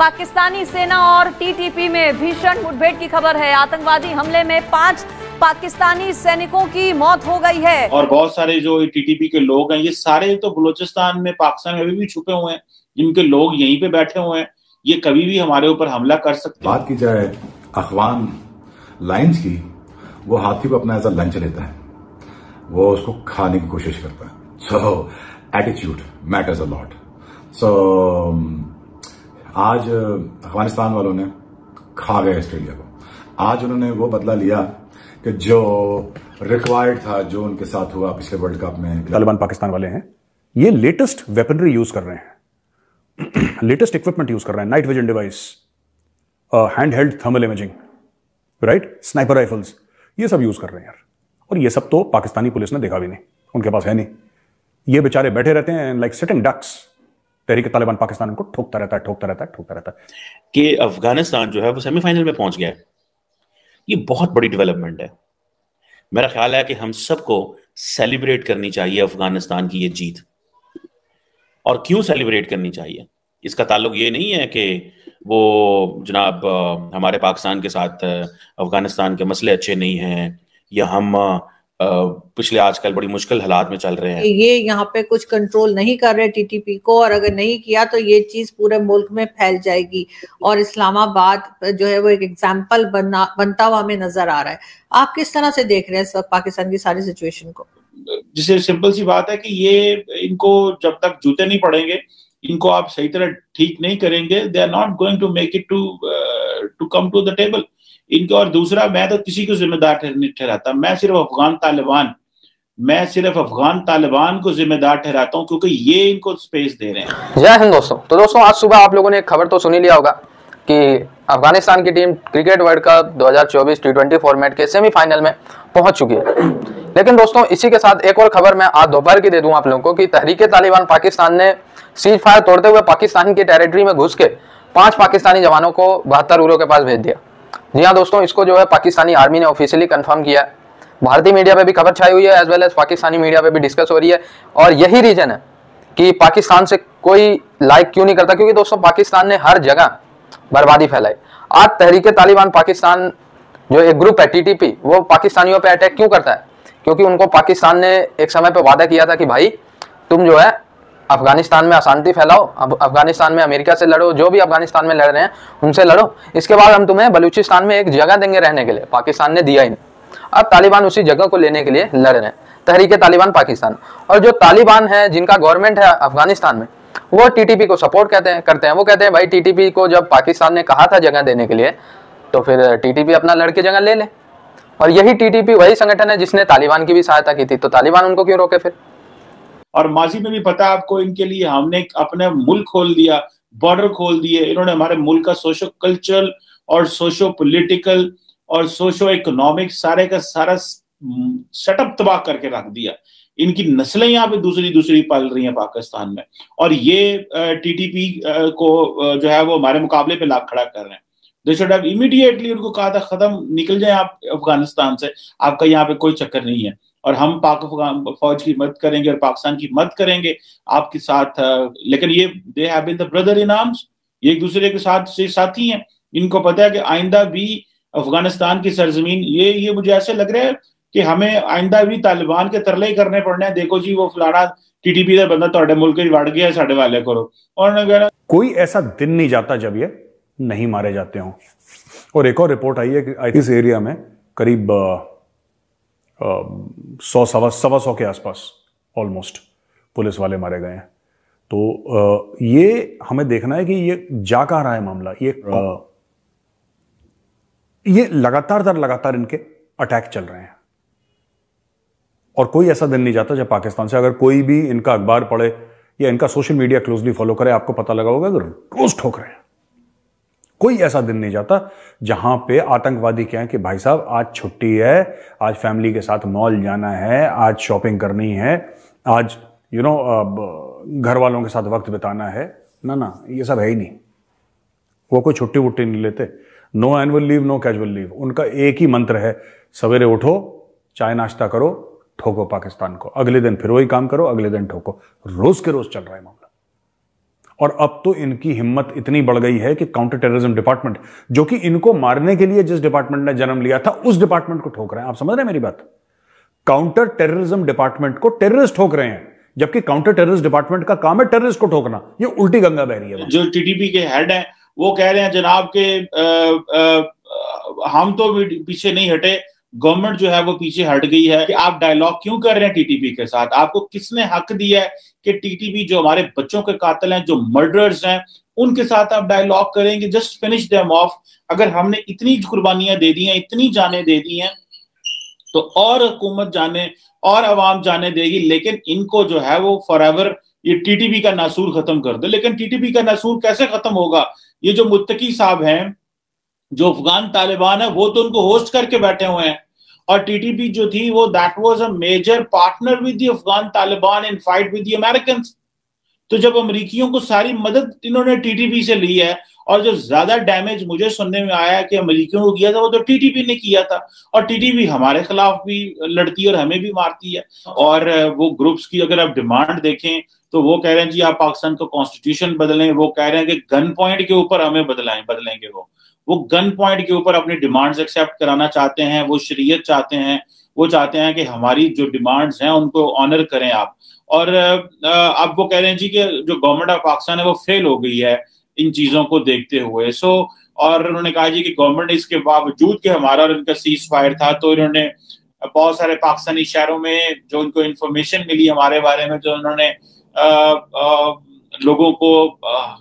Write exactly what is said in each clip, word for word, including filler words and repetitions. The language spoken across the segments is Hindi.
पाकिस्तानी सेना और टीटीपी में भीषण मुठभेड़ की खबर है। आतंकवादी हमले में पांच पाकिस्तानी सैनिकों की मौत हो गई है और बहुत सारे जो टीटीपी के लोग हैं ये सारे तो बलूचिस्तान में, पाकिस्तान में अभी भी छुपे हुए हैं। इनके लोग यहीं पे बैठे हुए हैं, ये कभी भी हमारे ऊपर हमला कर सकते हैं। बात की जाए अफगान लाइन्स की, वो हाथी को अपना एज अ लंच लेता है, वो उसको खाने की कोशिश करता है। So attitude matters a lot. So आज अफगानिस्तान वालों ने खा गए ऑस्ट्रेलिया को। आज उन्होंने वो बदला लिया कि जो रिक्वायर्ड था, जो उनके साथ हुआ पिछले वर्ल्ड कप में। तालिबान पाकिस्तान वाले हैं, ये लेटेस्ट वेपनरी यूज कर रहे हैं, लेटेस्ट इक्विपमेंट यूज कर रहे हैं, night vision device, hand held thermal imaging, right, sniper rifles, ये सब यूज कर रहे हैं यार। और ये सब तो पाकिस्तानी पुलिस ने देखा भी नहीं, उनके पास है नहीं। ये बेचारे बैठे रहते हैं like sitting ducks. Tehreek Taliban Pakistan उनको ठोकता रहता है, ठोकता रहता है, ठोकता रहता है कि अफगानिस्तान जो है वो सेमीफाइनल में पहुंच गया है। ये बहुत बड़ी डेवलपमेंट है। मेरा ख्याल है कि हम सबको सेलिब्रेट करनी चाहिए अफगानिस्तान की ये जीत। और क्यों सेलिब्रेट करनी चाहिए, इसका ताल्लुक ये नहीं है कि वो जनाब हमारे पाकिस्तान के साथ अफगानिस्तान के मसले अच्छे नहीं हैं या हम पिछले आजकल बड़ी मुश्किल हालात में चल रहे हैं। ये यहाँ पे कुछ कंट्रोल नहीं कर रहे टीटीपी को, और अगर नहीं किया तो ये चीज पूरे मुल्क में फैल जाएगी और इस्लामाबाद जो है वो एक एग्जाम्पल बनना बनता हुआ हमें नजर आ रहा है। आप किस तरह से देख रहे हैं सब पाकिस्तान की सारी सिचुएशन को? जिसे सिंपल सी बात है कि ये इनको जब तक जूते नहीं पड़ेंगे, इनको आप सही तरह ठीक नहीं करेंगे, they are not going to make it to to come to the table इनके। और दूसरा, मैं तो किसी को जिम्मेदार नहीं ठहराता, मैं सिर्फ अफगान तालिबान मैं सिर्फ अफगान तालिबान को जिम्मेदार ठहराता हूं, क्योंकि ये इनको स्पेस दे रहे हैं। जय हिंद दोस्तों। तो दोस्तों आज सुबह आप लोगों ने एक खबर तो सुनी लिया होगा कि अफगानिस्तान की टीम क्रिकेट वर्ल्ड कप दो हज़ार चौबीस टी ट्वेंटी फॉर्मेट के सेमीफाइनल में पहुंच चुकी है। लेकिन दोस्तों इसी के साथ एक और खबर मैं आज दोपहर की दे दूं आप लोगों को कि तहरीक तालिबान पाकिस्तान ने सीज फायर तोड़ते हुए पाकिस्तान की टेरिटरी में घुस के पांच पाकिस्तानी जवानों को बहत्तर उरों के पास भेज दिया। जी हाँ दोस्तों, इसको जो है पाकिस्तानी आर्मी ने ऑफिशियली कंफर्म किया है। भारतीय मीडिया पे भी खबर छाई हुई है, as well as Pakistani media पे भी डिस्कस हो रही है। और यही रीजन है कि पाकिस्तान से कोई लाइक क्यों नहीं करता, क्योंकि दोस्तों पाकिस्तान ने हर जगह बर्बादी फैलाई। आज तहरीक तालिबान पाकिस्तान जो एक ग्रुप है टीटीपी, वो पाकिस्तानियों पे अटैक क्यों करता है? क्योंकि उनको पाकिस्तान ने एक समय पे वादा किया था कि भाई तुम जो है अफगानिस्तान में अशांति फैलाओ, अब अफगानिस्तान में अमेरिका से लड़ो, जो भी अफगानिस्तान में लड़ रहे हैं उनसे लड़ो, इसके बाद हम तुम्हें बलूचिस्तान में एक जगह देंगे रहने के लिए। पाकिस्तान ने दिया ही नहीं। अब तालिबान उसी जगह को लेने के लिए लड़ रहे हैं, तहरीक तालिबान पाकिस्तान। और जो तालिबान है, जिनका गवर्नमेंट है अफगानिस्तान में, वो टीटीपी को सपोर्ट कहते हैं करते हैं वो कहते हैं भाई टीटीपी को जब पाकिस्तान ने कहा था जगह देने के लिए, तो फिर टीटीपी अपना लड़के जगह ले ले। और यही टीटीपी वही संगठन है जिसने तालिबान की भी सहायता की थी, तो तालिबान उनको क्यों रोके फिर? और माजी में भी पता है आपको, इनके लिए हमने अपने मुल्क खोल दिया, बॉर्डर खोल दिए। इन्होंने हमारे मुल्क का सोशो कल्चरल और सोशो पॉलिटिकल और सोशो इकोनॉमिक सारे का सारा सेटअप तबाह करके रख दिया। इनकी नस्लें यहाँ पे दूसरी दूसरी पल रही हैं पाकिस्तान में, और ये टीटीपी को जो है वो हमारे मुकाबले पे लाख खड़ा कर रहे हैं। दे शुड हैव इमीडिएटली उनको कहा था खत्म, निकल जाए आप अफगानिस्तान से, आपका यहाँ पे कोई चक्कर नहीं है। और हम पाक अफगान फौज की मदद करेंगे और पाकिस्तान की मदद करेंगे आपके साथ। लेकिन ये they have been the brother in arms, ये एक दूसरे के साथ से साथी हैं। इनको पता है कि आइंदा भी अफगानिस्तान की सरजमीन, ये ये मुझे ऐसे लग रहा है कि हमें आइंदा भी तालिबान के तरले ही करने पड़ने हैं। देखो जी, वो फलाना टीटीपी का बंदा तोड़े मुल्क वड़ गया, साढ़े वाले करो। और कोई ऐसा दिन नहीं जाता जब ये नहीं मारे जाते हों। और एक और रिपोर्ट आई है कि इस एरिया में करीब सौ सवा सवा सौ के आसपास ऑलमोस्ट पुलिस वाले मारे गए हैं। तो ये हमें देखना है कि ये जा कहां रहा है मामला। ये ये लगातार दर लगातार इनके अटैक चल रहे हैं, और कोई ऐसा दिन नहीं जाता जब पाकिस्तान से, अगर कोई भी इनका अखबार पढ़े या इनका सोशल मीडिया क्लोजली फॉलो करे, आपको पता लगा होगा कि रोज ठोक रहे हैं। कोई ऐसा दिन नहीं जाता जहां पे आतंकवादी कहें कि भाई साहब आज छुट्टी है, आज फैमिली के साथ मॉल जाना है, आज शॉपिंग करनी है, आज यू नो घर वालों के साथ वक्त बिताना है। ना ना, ये सब है ही नहीं। वो कोई छुट्टी वुट्टी नहीं लेते। No annual leave, no casual leave. उनका एक ही मंत्र है, सवेरे उठो, चाय नाश्ता करो, ठोको पाकिस्तान को, अगले दिन फिर वही काम करो, अगले दिन ठोको। रोज के रोज चल रहा है मामला। और अब तो इनकी हिम्मत इतनी बढ़ गई है कि काउंटर टेररिज्म डिपार्टमेंट, जो कि इनको मारने के लिए जिस डिपार्टमेंट ने जन्म लिया था, उस डिपार्टमेंट को ठोक रहे हैं। आप समझ रहे हैं मेरी बात? काउंटर टेररिज्म डिपार्टमेंट को टेररिस्ट ठोक रहे हैं, जबकि काउंटर टेररिस्ट डिपार्टमेंट का काम है टेररिस्ट को ठोकना। ये उल्टी गंगा बह रही है। जो टीटीपी के हेड हैं वो कह रहे हैं जनाब के आ, आ, हम तो पीछे नहीं हटे, गवर्नमेंट जो है वो पीछे हट गई है। कि आप डायलॉग क्यों कर रहे हैं टीटीपी के साथ? आपको किसने हक दिया है कि टीटीपी जो हमारे बच्चों के कातिल हैं, जो मर्डरर्स हैं, उनके साथ आप डायलॉग करेंगे? Just finish them off. अगर हमने इतनी कुर्बानियां दे दी हैं, इतनी जानें दे दी हैं, तो और हुकूमत जाने और अवाम जाने देगी, लेकिन इनको जो है वो फॉरएवर ये टीटीपी का नासूर खत्म कर दे। लेकिन टीटीपी का नासूर कैसे खत्म होगा? ये जो मुत्तकी साहब हैं, जो अफगान तालिबान है, वो तो उनको होस्ट करके बैठे हुए हैं। और टीटीपी जो थी वो that was a major partner with the Afghan Taliban in fight with the Americans. तो जब अमेरिकियों को सारी मदद इन्होंने टीटीपी से ली है, और जो ज्यादा डैमेज मुझे सुनने में आया कि अमेरिकियों को किया था वो तो टीटीपी ने किया था। और टीटीपी हमारे खिलाफ भी लड़ती है और हमें भी मारती है। और वो ग्रुप्स की अगर आप डिमांड देखें तो वो कह रहे हैं जी आप पाकिस्तान का कॉन्स्टिट्यूशन बदलें। वो कह रहे हैं कि गन पॉइंट के ऊपर हमें बदलाएं बदलेंगे वो वो गन पॉइंट के ऊपर अपनी डिमांड्स एक्सेप्ट कराना चाहते हैं। वो शरीयत चाहते हैं, वो चाहते हैं कि हमारी जो डिमांड्स हैं उनको ऑनर करें आप। और अब वो कह रहे हैं जी कि जो गवर्नमेंट ऑफ पाकिस्तान है वो फेल हो गई है इन चीजों को देखते हुए। सो और उन्होंने कहा जी कि गवर्नमेंट इसके बावजूद कि हमारा और इनका सीज फायर था, तो इन्होंने बहुत सारे पाकिस्तानी शहरों में जो उनको इंफॉर्मेशन मिली हमारे बारे में, जो उन्होंने आ, आ, लोगों को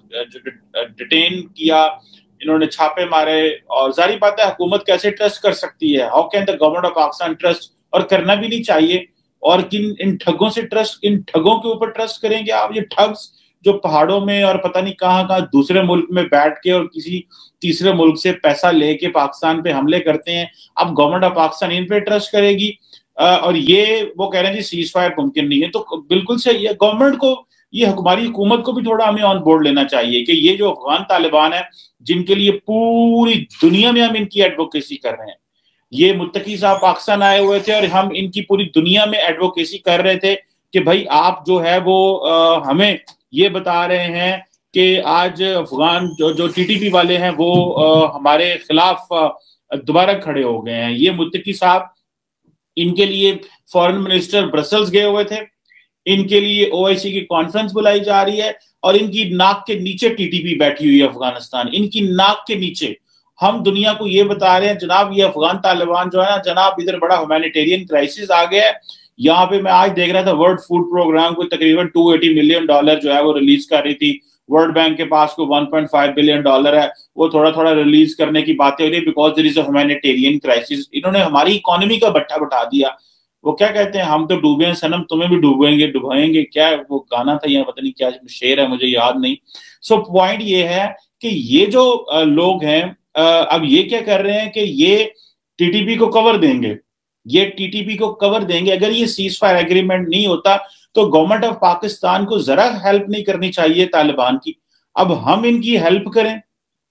डिटेन किया, इन्होंने छापे मारे। और जारी बात है हुकूमत कैसे ट्रस्ट कर सकती है? How can the government of Pakistan trust? और करना भी नहीं चाहिए। और किन इन ठगों से ट्रस्ट, इन ठगों के ऊपर ट्रस्ट करेंगे आप? ये ठग्स जो पहाड़ों में और पता नहीं कहां कहां दूसरे मुल्क में बैठ के और किसी तीसरे मुल्क से पैसा लेके पाकिस्तान पे हमले करते हैं, अब गवर्नमेंट ऑफ पाकिस्तान इन पे ट्रस्ट करेगी? और ये वो कह रहे हैं जी सीज फायर मुमकिन नहीं है। तो बिल्कुल सही है, गवर्नमेंट को, ये हमारी हुकूमत को भी थोड़ा हमें ऑन बोर्ड लेना चाहिए कि ये जो अफगान तालिबान है, जिनके लिए पूरी दुनिया में हम इनकी एडवोकेसी कर रहे हैं, ये मुत्तकी साहब पाकिस्तान आए हुए थे और हम इनकी पूरी दुनिया में एडवोकेसी कर रहे थे कि भाई आप जो है वो आ, हमें ये बता रहे हैं कि आज अफगान जो जो टीटीपी वाले हैं वो आ, हमारे खिलाफ दोबारा खड़े हो गए हैं। ये मुत्तकी साहब, इनके लिए फॉरेन मिनिस्टर ब्रसल्स गए हुए थे, इनके लिए ओआईसी की कॉन्फ्रेंस बुलाई जा रही है, और इनकी नाक के नीचे टीटीपी बैठी हुई है अफगानिस्तान, इनकी नाक के नीचे। हम दुनिया को ये बता रहे हैं जनाब ये अफगान तालिबान जो है ना जनाब, इधर बड़ा ह्यूमैनिटेरियन क्राइसिस आ गया है। यहाँ पे मैं आज देख रहा था वर्ल्ड फूड प्रोग्राम को तकरीबन दो सौ अस्सी मिलियन डॉलर जो है वो रिलीज कर रही थी। वर्ल्ड बैंक के पास को एक पॉइंट पाँच बिलियन डॉलर है, वो थोड़ा थोड़ा रिलीज करने की बातें हो रही है because there is a humanitarian crisis. इन्होंने हमारी इकोनॉमी का भट्ठा बैठा दिया। वो क्या कहते हैं, हम तो डूबे हैं सनम, तुम्हें भी डूबेंगे डुबाएंगे, क्या वो गाना था या पता नहीं क्या शेर है, मुझे याद नहीं। सो so, पॉइंट ये है कि ये जो लोग हैं अब ये क्या कर रहे हैं कि ये टीटीपी को कवर देंगे, ये टीटीपी को कवर देंगे। अगर ये सीज फायर एग्रीमेंट नहीं होता तो गवर्नमेंट ऑफ पाकिस्तान को जरा हेल्प नहीं करनी चाहिए तालिबान की। अब हम इनकी हेल्प करें,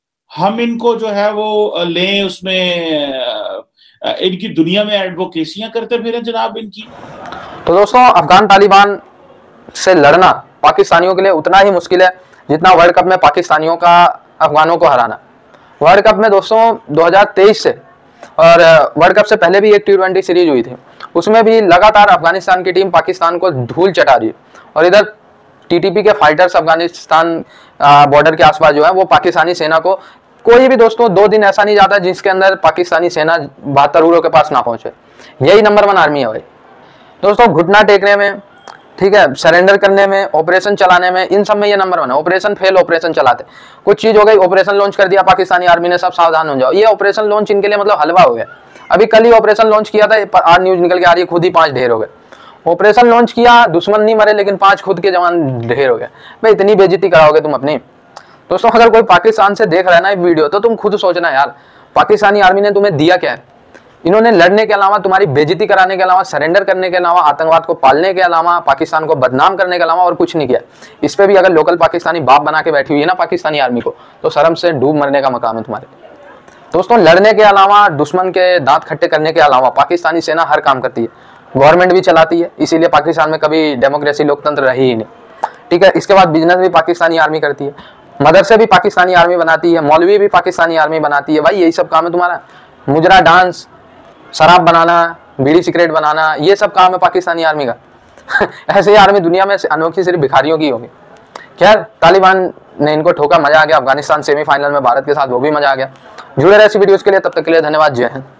हम इनको जो है वो लें, उसमें इनकी दुनिया में एडवोकेसियां करते फिरें जनाब इनकी। तो दोस्तों, अफगान तालिबान से लड़ना पाकिस्तानियों के लिए उतना ही मुश्किल है जितना वर्ल्ड कप में पाकिस्तानियों का अफगानों को हराना। वर्ल्ड कप में दोस्तों दो हज़ार तेईस से और वर्ल्ड कप से पहले भी एक टी ट्वेंटी सीरीज हुई थी, उसमें भी लगातार अफगानिस्तान की टीम पाकिस्तान को धूल चटा रही है। और इधर टीटीपी के फाइटर्स अफगानिस्तान बॉर्डर के आसपास जो है वो पाकिस्तानी सेना को, कोई भी दोस्तों दो दिन ऐसा नहीं जाता जिसके अंदर पाकिस्तानी सेना बहत्तर उड़ों के पास ना पहुंचे। यही नंबर वन आर्मी है भाई दोस्तों। घुटना टेकने में, ठीक है, सरेंडर करने में, ऑपरेशन चलाने में, इन सब में ये नंबर वन है। ऑपरेशन फेल, ऑपरेशन चलाते, कुछ चीज हो गई, ऑपरेशन लॉन्च कर दिया पाकिस्तानी आर्मी ने, सब सावधान हो जाओ। ये ऑपरेशन लॉन्च इनके लिए मतलब हलवा हो गया। अभी कल ही ऑपरेशन लॉन्च किया था, आज न्यूज निकल के आ रही है खुद ही पांच ढेर हो गए। ऑपरेशन लॉन्च किया, दुश्मन नहीं मरे लेकिन पांच खुद के जवान ढेर हो गए। भाई इतनी बेइज्जती कराओगे तुम अपनी। दोस्तों अगर कोई पाकिस्तान से देख रहा है ना ये वीडियो, तो तुम खुद सोचना यार, पाकिस्तानी आर्मी ने तुम्हें दिया क्या है? इन्होंने लड़ने के अलावा, तुम्हारी बेइज्जती कराने के अलावा, सरेंडर करने के अलावा, आतंकवाद को पालने के अलावा, पाकिस्तान को बदनाम करने के अलावा और कुछ नहीं किया। इस पे भी अगर लोकल पाकिस्तानी बाप बना के बैठी हुई है ना पाकिस्तानी आर्मी को, तो शर्म से डूब मरने का मकाम है तुम्हारे। दोस्तों लड़ने के अलावा, दुश्मन के दांत खट्टे करने के अलावा पाकिस्तानी सेना हर काम करती है, गवर्नमेंट भी चलाती है, इसीलिए पाकिस्तान में कभी डेमोक्रेसी लोकतंत्र रही ही नहीं। ठीक है। इसके बाद बिजनेस भी पाकिस्तानी आर्मी करती है, मदरसे भी पाकिस्तानी आर्मी बनाती है, मौलवी भी पाकिस्तानी आर्मी बनाती है। भाई यही सब काम है तुम्हारा, मुजरा डांस, शराब बनाना, बीड़ी सिगरेट बनाना, ये सब काम है पाकिस्तानी आर्मी का। ऐसे ही आर्मी दुनिया में अनोखी सिर्फ भिखारियों की होगी। खैर, तालिबान ने इनको ठोका, मजा आ गया। अफगानिस्तान सेमीफाइनल में भारत के साथ, वो भी मजा आ गया। जुड़े रहे ऐसी वीडियोस के लिए, तब तक के लिए धन्यवाद, जय हिंद।